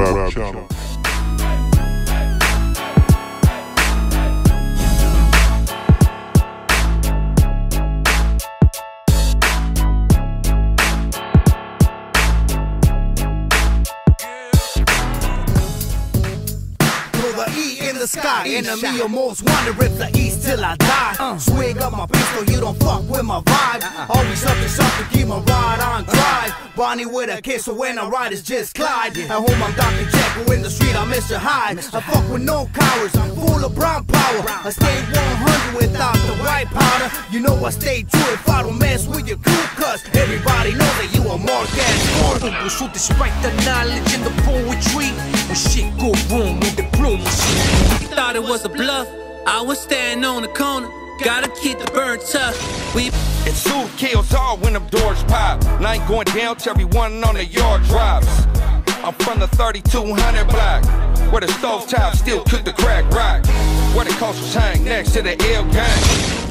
Rap Channel. The sky, enemy of most wanted, rip the east till I die. Swing up my pistol, you don't fuck with my vibe. Always up to something, keep my ride on drive. Bonnie with a kiss, so when I ride it's just Clyde. At home I'm Dr. Jekyll, in the street I'm Mr. Hyde. I fuck with no cowards, I'm full of brown power. I stay 100 without the white powder. You know I stay true if I don't mess with your crew, cause everybody know that you a mark ass fool. So despite the knowledge and the poetry, when shit go wrong with the broom machine. Thought it was a bluff, I was standing on the corner. Gotta keep the bird tough. It's who kills all when them doors pop. And I ain't going down to everyone on the yard drops. I'm from the 3200 block, where the stove top still cook the crack rock, where the coasters hang next to the L gang.